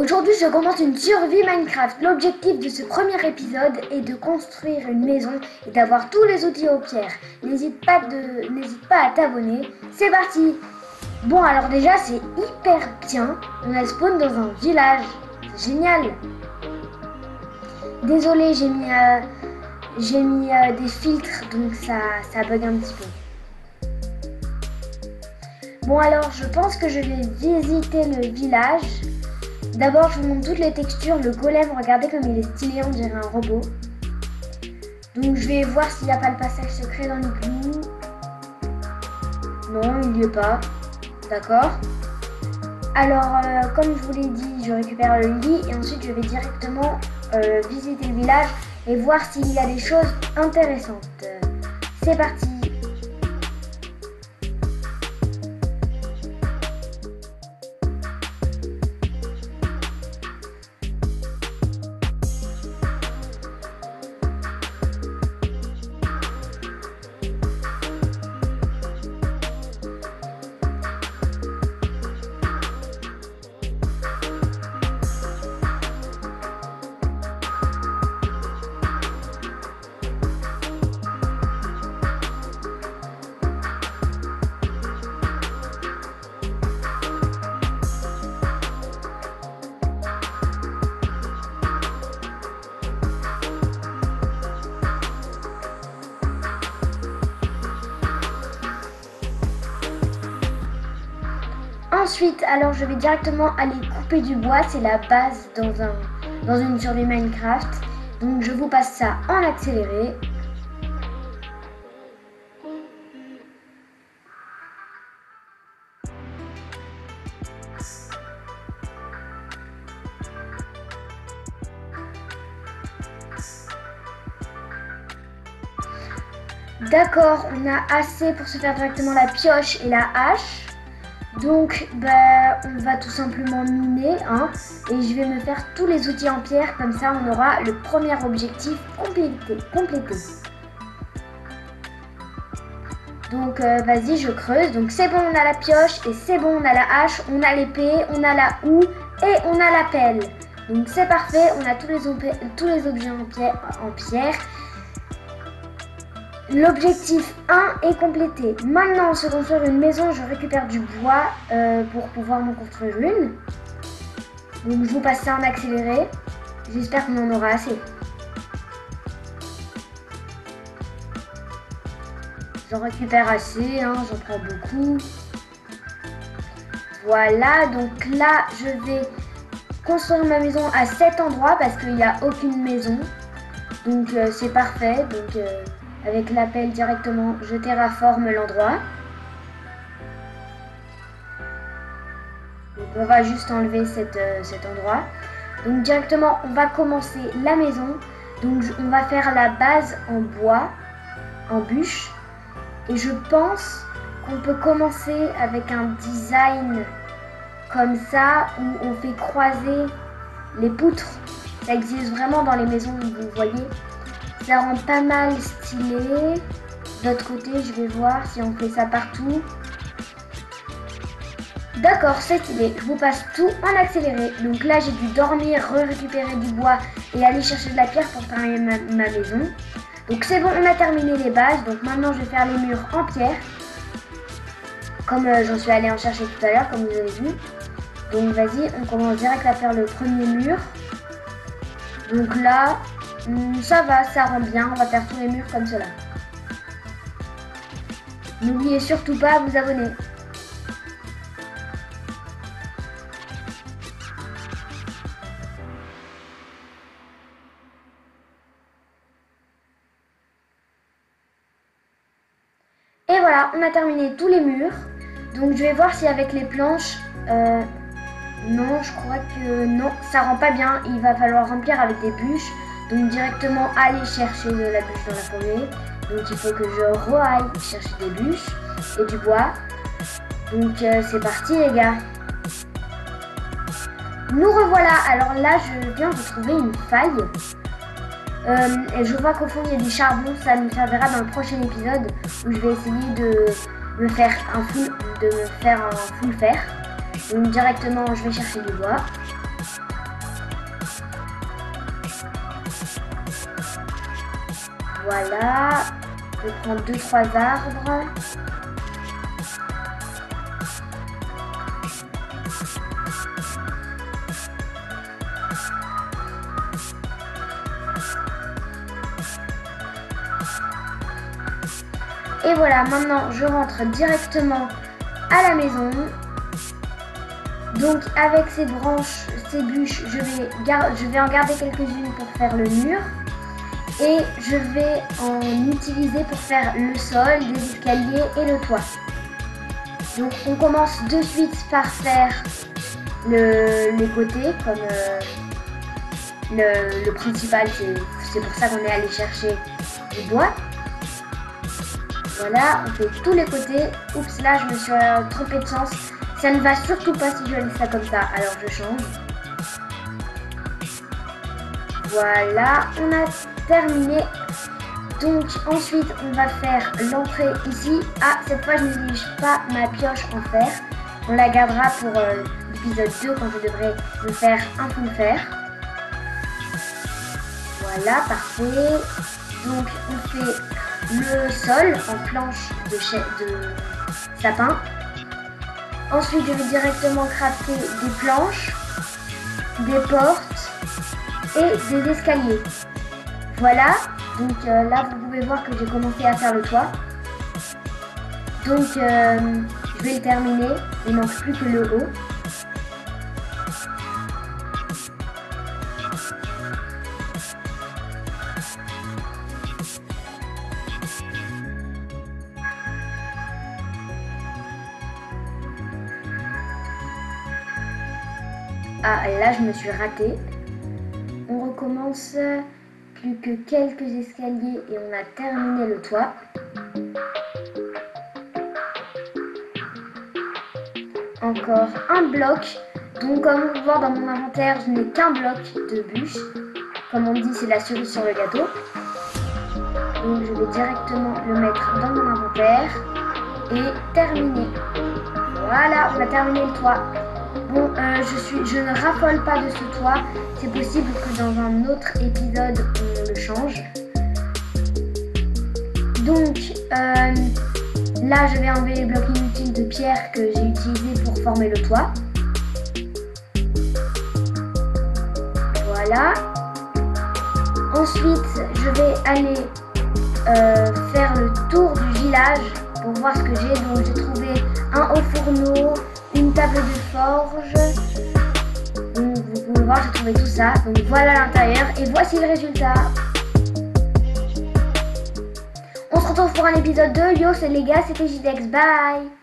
Aujourd'hui, je commence une survie Minecraft. L'objectif de ce premier épisode est de construire une maison et d'avoir tous les outils aux pierres. N'hésite pas à t'abonner. C'est parti! Bon, alors déjà, c'est hyper bien. On a spawn dans un village. C'est génial. Désolé, j'ai mis des filtres, donc ça bug un petit peu. Bon, alors, je pense que je vais visiter le village. D'abord, je vous montre toutes les textures. Le golem, regardez comme il est stylé, on dirait un robot. Donc, je vais voir s'il n'y a pas le passage secret dans l'igloo. Non, il n'y est pas. D'accord. Alors, comme je vous l'ai dit, je récupère le lit et ensuite je vais directement visiter le village et voir s'il y a des choses intéressantes. C'est parti. Ensuite, alors je vais directement aller couper du bois, c'est la base dans une survie Minecraft. Donc je vous passe ça en accéléré. D'accord, on a assez pour se faire directement la pioche et la hache. Donc, on va tout simplement miner, hein, et je vais me faire tous les outils en pierre, comme ça on aura le premier objectif complété. Donc, vas-y, je creuse. Donc, c'est bon, on a la pioche, et c'est bon, on a la hache, on a l'épée, on a la houe, et on a la pelle. Donc, c'est parfait, on a tous les objets en pierre. L'objectif 1 est complété. Maintenant, on se construire une maison. Je récupère du bois pour pouvoir m'en construire une. Donc, je vous passe ça en accéléré. J'espère qu'on en aura assez. J'en récupère assez, hein, j'en prends beaucoup. Voilà, donc là, je vais construire ma maison à cet endroit parce qu'il n'y a aucune maison. Donc, c'est parfait. Donc, avec la pelle directement, je terraforme l'endroit. Donc on va juste enlever cet endroit. Donc directement, on va commencer la maison. Donc on va faire la base en bois, en bûche. Et je pense qu'on peut commencer avec un design comme ça, où on fait croiser les poutres. Ça existe vraiment dans les maisons, vous voyez. Ça rend pas mal stylé. D'autre côté, je vais voir si on fait ça partout. D'accord, c'est stylé. Je vous passe tout en accéléré. Donc là, j'ai dû dormir, récupérer du bois et aller chercher de la pierre pour terminer ma maison. Donc c'est bon, on a terminé les bases. Donc maintenant, je vais faire les murs en pierre. Comme j'en suis allée en chercher tout à l'heure, comme vous avez vu. Donc vas-y, on commence direct à faire le premier mur. Donc là... ça va, ça rend bien, on va faire tous les murs comme cela. N'oubliez surtout pas de vous abonner. Et voilà, on a terminé tous les murs. Donc je vais voir si avec les planches... non, je crois que non, ça rend pas bien. Il va falloir remplir avec des bûches. Donc directement aller chercher de la bûche dans la forêt. Donc il faut que je re-aille chercher des bûches et du bois. Donc c'est parti les gars. Nous revoilà. Alors là je viens de trouver une faille. Et je vois qu'au fond il y a du charbon. Ça nous servira dans le prochain épisode où je vais essayer de me faire un full fer. Donc directement je vais chercher du bois. Voilà. Je prends 2-3 arbres. Et voilà, maintenant je rentre directement à la maison. Donc avec ces branches, ces bûches, je vais en garder quelques-unes pour faire le mur. Et je vais en utiliser pour faire le sol, des escaliers et le toit. Donc on commence de suite par faire les côtés, comme le principal, c'est pour ça qu'on est allé chercher du bois. Voilà, on fait tous les côtés. Oups, là je me suis trompée de sens. Ça ne va surtout pas si je laisse ça comme ça, alors je change. Voilà, on a terminé. Donc ensuite on va faire l'entrée ici. Ah, cette fois je n'utilise pas ma pioche en fer. On la gardera pour l'épisode 2 quand je devrais me faire un fond de fer. Voilà, parfait. Donc on fait le sol en planche de sapin. Ensuite je vais directement crafter des planches, des portes et des escaliers. Voilà, donc là vous pouvez voir que j'ai commencé à faire le toit. Donc je vais le terminer, il ne manque plus que le haut. Ah, là je me suis ratée. On recommence, plus que quelques escaliers et on a terminé le toit. Encore un bloc. Donc comme vous pouvez voir dans mon inventaire, je n'ai qu'un bloc de bûches. Comme on dit, c'est la cerise sur le gâteau. Donc je vais directement le mettre dans mon inventaire et terminer. Voilà, on a terminé le toit. Bon, je ne raffole pas de ce toit. C'est possible que dans un autre épisode, on le change. Donc, là, je vais enlever les blocs inutiles de pierre que j'ai utilisés pour former le toit. Voilà. Ensuite, je vais aller faire le tour du village pour voir ce que j'ai. Donc, j'ai trouvé un haut fourneau, une table de forge. Donc vous pouvez voir, j'ai trouvé tout ça. Donc voilà l'intérieur et voici le résultat. On se retrouve pour un épisode 2. Yo, c'est les gars, c'était JDEX. Bye.